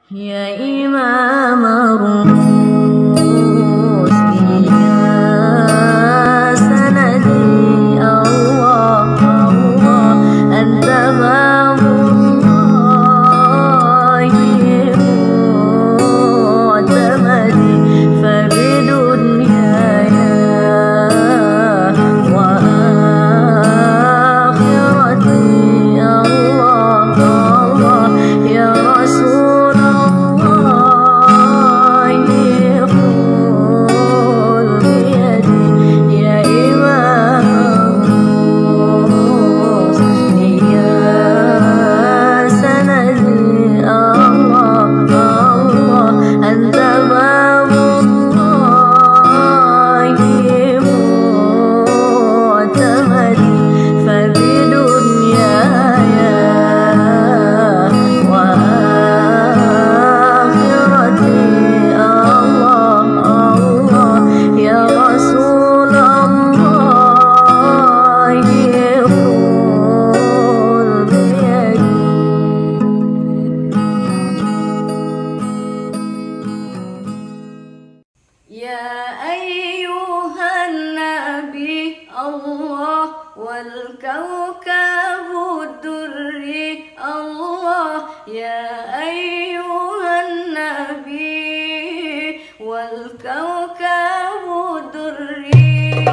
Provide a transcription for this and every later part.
يا إمام الرشد يا سندي الله الله أنت باب الله معتمدي فبدنياي وآخرتي الله الله يا رسول والكوكب الدري الله يا أيها النبي والكوكب الدري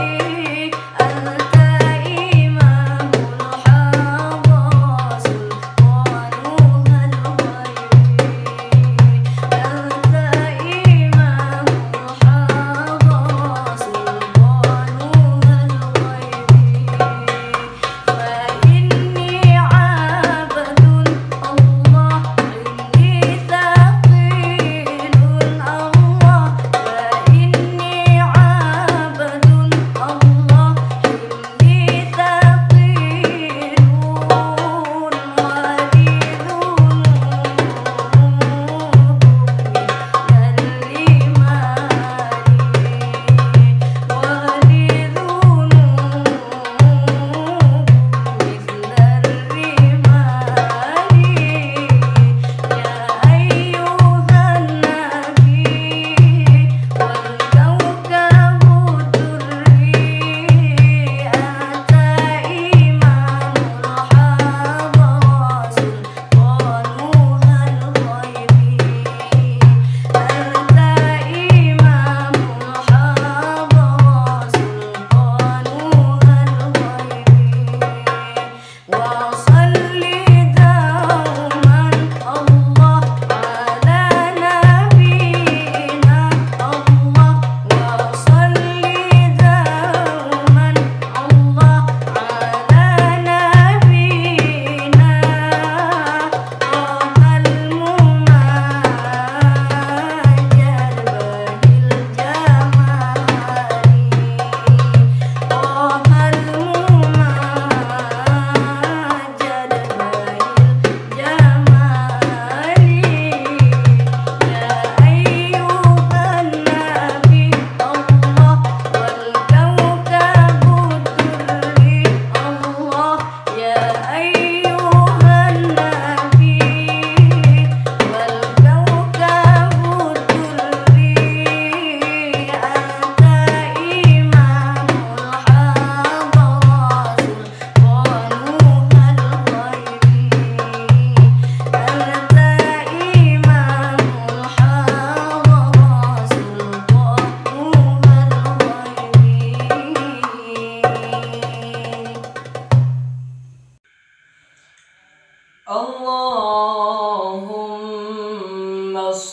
اللهم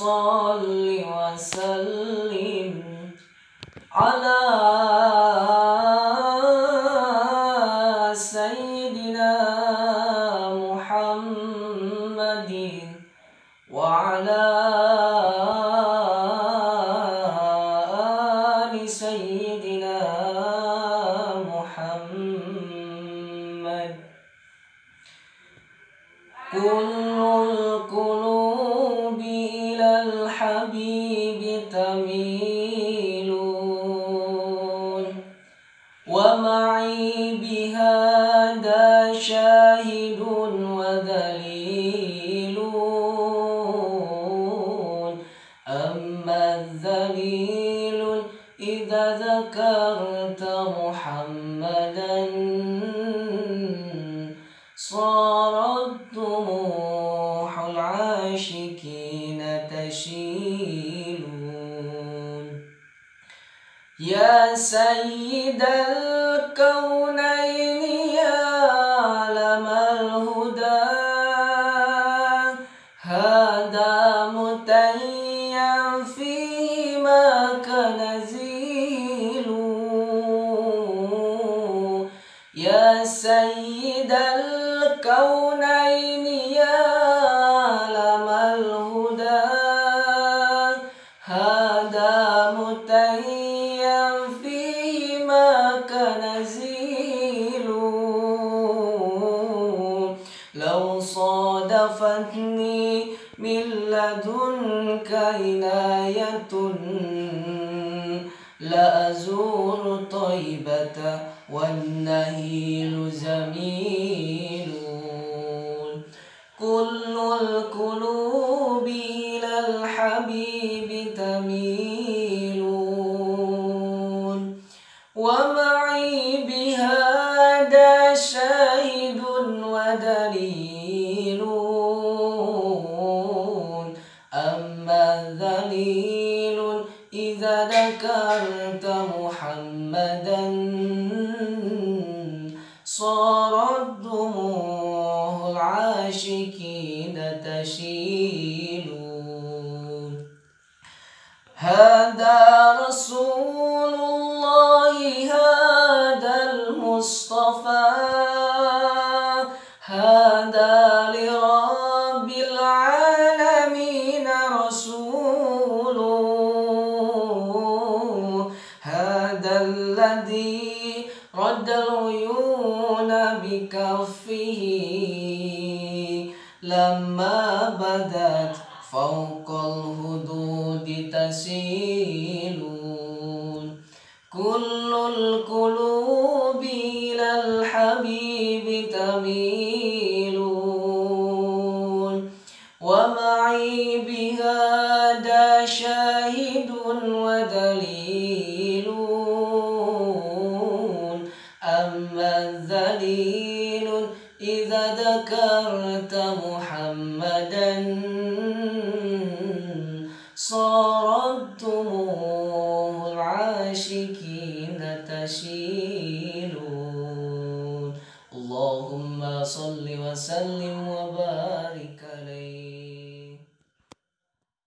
صل وسلم على سيدنا محمد وعلى آل سيدنا محمد. كل القلوب إلى الحبيب تميل ومعي بهذا شاهد ودليل العاشقين تشيلون. يا سيد الكونين يا علم الهدى هذا متيم فيما كنزيل. يا سيد الكونين يا علم الهدى هذا متيم فيما كنزيل. لو صادفتني من لدنك عناية لأزور طيبة والنهيل زميل. كل القلوب إلى الحبيب تميل ومعي بهذا شاهد ودليل. أما ذليل إذا ذكرت محمدا صارت دموع العاشقين تشيل. هذا رسول الله هذا المصطفى هذا لرب العالمين رسول. هذا الذي رد العيون بكفه لما بدت فوق الهدود تسيل. كل القلوب إلى الحبيب تميل ومعي بهذا شاهد ودليل. أما الذليل إذا ذكرت